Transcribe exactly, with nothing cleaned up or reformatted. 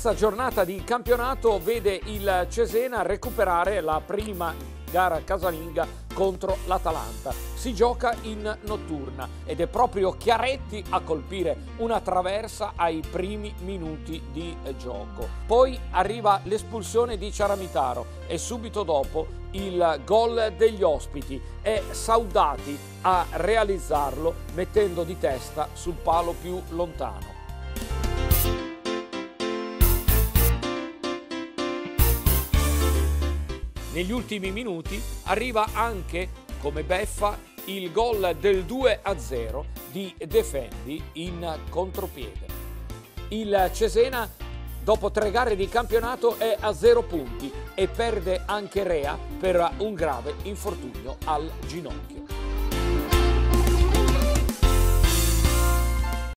terza giornata di campionato vede il Cesena recuperare la prima gara casalinga contro l'Atalanta. Si gioca in notturna ed è proprio Chiaretti a colpire una traversa ai primi minuti di gioco. Poi arriva l'espulsione di Ciaramitaro e subito dopo il gol degli ospiti. È Saudati a realizzarlo mettendo di testa sul palo più lontano. Negli ultimi minuti arriva anche, come beffa, il gol del due a zero di Defendi in contropiede. Il Cesena, dopo tre gare di campionato, è a zero punti e perde anche Rea per un grave infortunio al ginocchio.